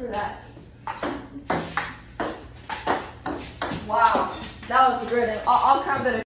for that. Wow, that was great. I'll count that.